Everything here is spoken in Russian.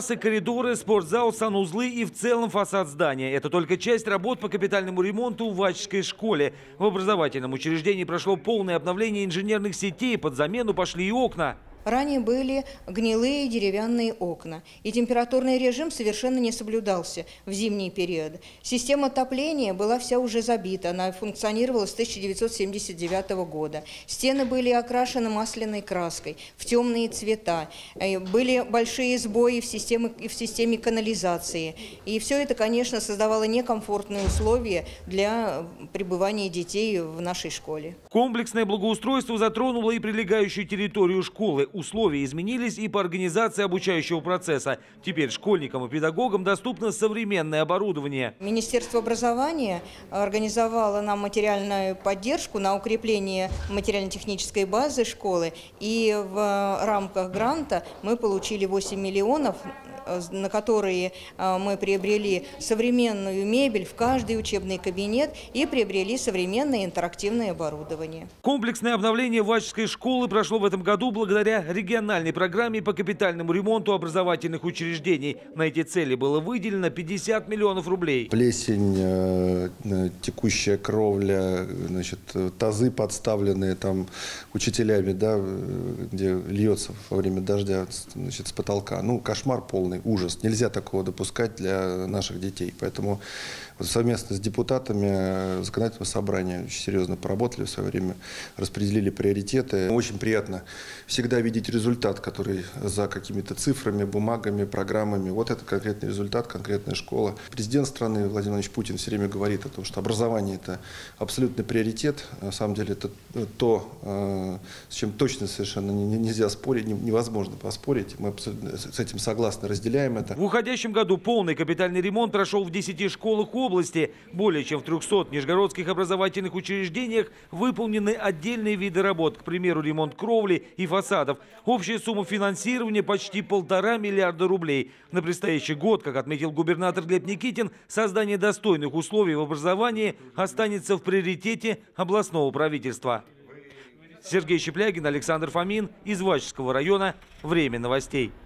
классы, коридоры, спортзал, санузлы и в целом фасад здания. Это только часть работ по капитальному ремонту в Ваческой школе. В образовательном учреждении прошло полное обновление инженерных сетей, под замену пошли и окна. Ранее были гнилые деревянные окна, и температурный режим совершенно не соблюдался в зимний период. Система отопления была вся уже забита, она функционировала с 1979 года. Стены были окрашены масляной краской в темные цвета, были большие сбои в системе канализации. И все это, конечно, создавало некомфортные условия для пребывания детей в нашей школе. Комплексное благоустройство затронуло и прилегающую территорию школы. Условия изменились и по организации обучающего процесса. Теперь школьникам и педагогам доступно современное оборудование. Министерство образования организовало нам материальную поддержку на укрепление материально-технической базы школы. И в рамках гранта мы получили 8 миллионов, на которые мы приобрели современную мебель в каждый учебный кабинет и приобрели современное интерактивное оборудование. Комплексное обновление Ваческой школы прошло в этом году благодаря региональной программе по капитальному ремонту образовательных учреждений. На эти цели было выделено 50 миллионов рублей. Плесень, текущая кровля, значит, тазы подставленные там учителями, да, где льется во время дождя, значит, с потолка. Ну, кошмар полный. Ужас. Нельзя такого допускать для наших детей. Поэтому вот совместно с депутатами законодательного собрания очень серьезно поработали в свое время, распределили приоритеты. Очень приятно всегда видеть результат, который за какими-то цифрами, бумагами, программами. Вот это конкретный результат, конкретная школа. Президент страны Владимир Владимирович Путин все время говорит о том, что образование – это абсолютный приоритет. На самом деле это то, с чем точно совершенно нельзя спорить, невозможно поспорить. Мы абсолютно с этим согласны, разделяем это. В уходящем году полный капитальный ремонт прошел в 10 школах области. Более чем в 300 нижегородских образовательных учреждениях выполнены отдельные виды работ, к примеру, ремонт кровли и фасадов. Общая сумма финансирования почти 1,5 миллиарда рублей. На предстоящий год, как отметил губернатор Глеб Никитин, создание достойных условий в образовании останется в приоритете областного правительства. Сергей Щеплягин, Александр Фомин из Ваческого района. Время новостей.